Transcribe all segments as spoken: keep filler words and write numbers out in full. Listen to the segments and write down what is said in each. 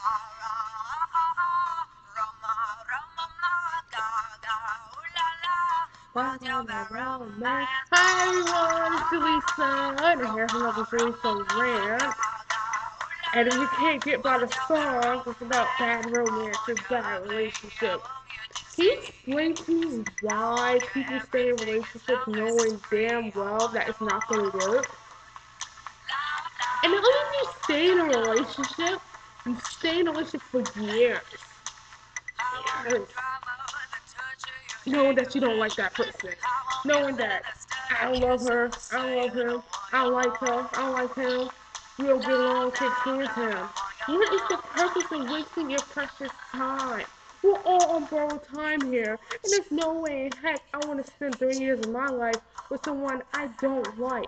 Hi everyone, it's Julissa, and here's another Julissa rant. And if you can't get by the song, it's about bad romance and bad relationships. Can you explain to me why people stay in relationships knowing damn well that it's not going to work? And not only do you stay in a relationship, you stay in a relationship for years. Years. Knowing that you don't like that person. Knowing that I don't love her, I don't love him, I don't like her, I don't like him, we don't get along, can't stand him. What is the purpose of wasting your precious time? We're all on borrowed time here, and there's no way in heck I want to spend three years of my life with someone I don't like.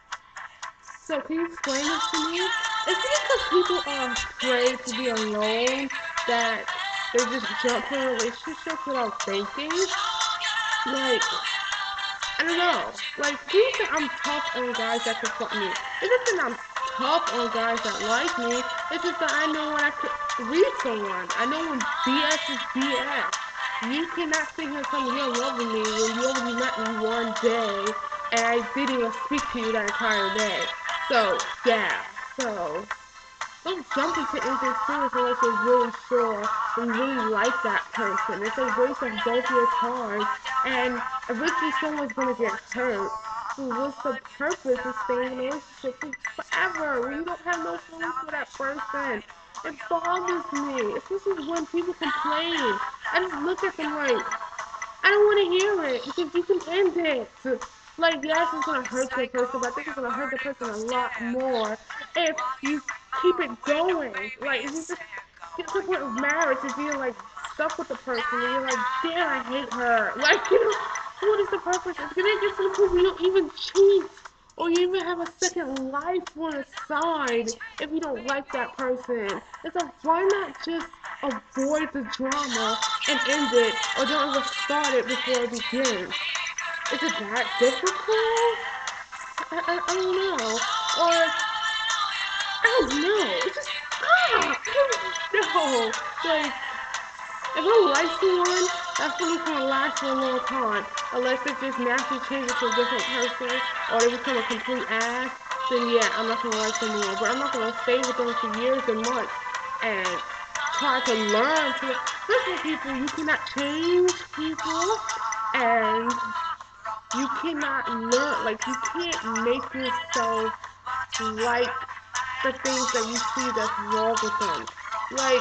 So can you explain this to me? Is it because people are afraid to be alone that they just jump in relationships without thinking? Like, I don't know. Like, people think I'm tough on guys that confront me. It isn't that I'm tough on guys that like me. It's just that I know when I could read someone. I know when B S is B S. You cannot sit here and tell me you're in love with me when you only met me one day and I didn't even speak to you that entire day. So, yeah. So, don't jump into anything serious unless you're really sure and you really like that person. It's a waste of both your time, and eventually someone's gonna get hurt. So what's the purpose of staying in a relationship forever when you don't have no feelings for that person? It bothers me, especially when people complain. I just look at them like, I don't want to hear it because you can end it. Like, yes, it's gonna hurt the person, but I think it's gonna hurt the person a lot more if you keep it going. Like, if you just get to the point of marriage and being like stuck with the person, and you're like, damn, I hate her. Like, you know, what is the purpose? It's gonna get to the point where you don't even cheat or you even have a second life on the side if you don't like that person. And so why not just avoid the drama and end it, or don't even start it before it begins? Is it that difficult? I, I, I don't know. Or, I don't know. It's just, ah, I don't know. Like, if I like someone, that feeling's gonna last for a long time. Unless it just naturally changes to a different person or they become a complete ass, then yeah, I'm not gonna like them anymore. But I'm not gonna stay with them for years and months and try to learn to. Listen, people, you cannot change people, and you cannot learn. Like, you can't make yourself like the things that you see that's wrong with them. Like,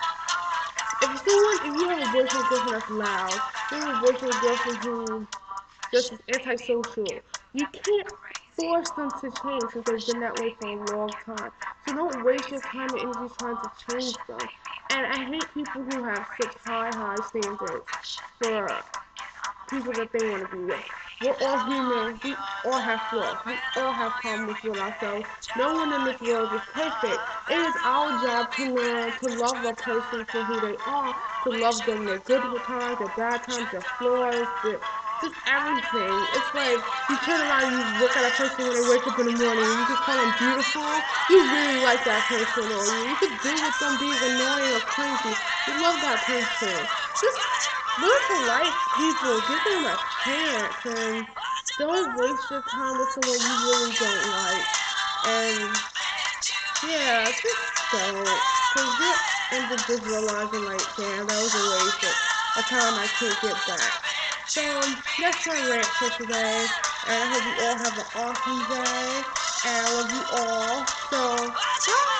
if someone, if you have a boyfriend or girlfriend that's loud, you have a boyfriend or girlfriend who just is antisocial, you can't force them to change because they've been that way for a long time. So don't waste your time and energy trying to change them. And I hate people who have such high, high standards for people that they want to be with. We're all human. We all have flaws. We all have problems with ourselves. No one in this world is perfect. It is our job to learn to love a person for who they are, to love them their good times, their bad times, their flaws, their just everything. It's like you turn around and you look at a person when they wake up in the morning and you can call them beautiful. You really like that person, or you, you could deal with them being annoying or crazy. You love that person. Just learn to like people. Give them a chance, and don't waste your time with someone you really don't like. And yeah, just don't. Because you'll end up just realizing, like, damn, that was a waste of a time I can't get back. So, that's my rant for today. And I hope you all have an awesome day. And I love you all. So, bye.